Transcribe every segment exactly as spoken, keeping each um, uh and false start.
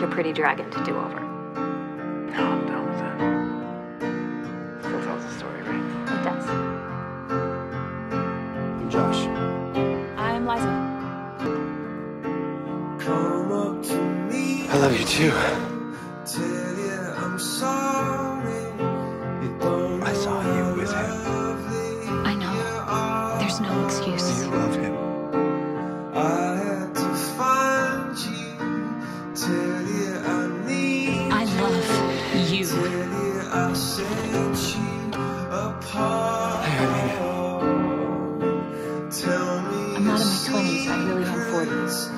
a pretty dragon to do over. No, I'm done with that. Still tells the story, right? It does. I'm Josh. I'm Liza. I love you too. I saw you with him. I know. There's no excuse. You love him. I love you. Hey, I mean it. I'm not in my twenties. I really am forty.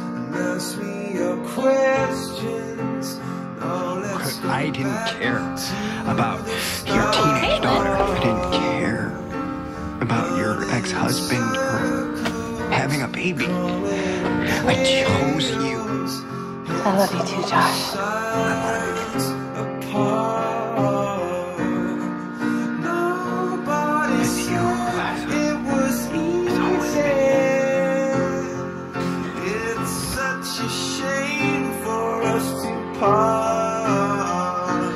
I didn't care about your teenage daughter. I didn't care about your ex-husband or having a baby. I chose you. I love you too, Josh. I want to be with you, Liza. It's always It's such a shame for us to part.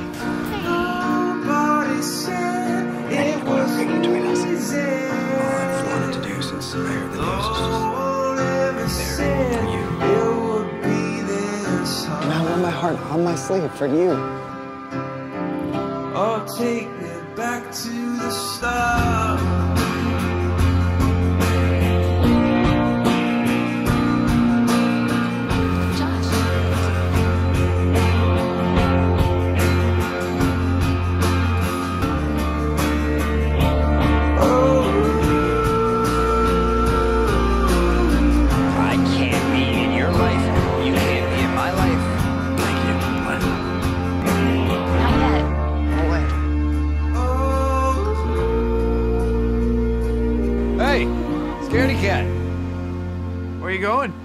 Nobody said it was easy. All I've wanted to do since I heard the news is just be there for you. And I wear my heart on my sleeve for you. Oh, take me back to the start. Josh. I can't be in your life. You can't be in my life. Thank you, Liza. Not yet. Hey, scaredy cat. Where you going?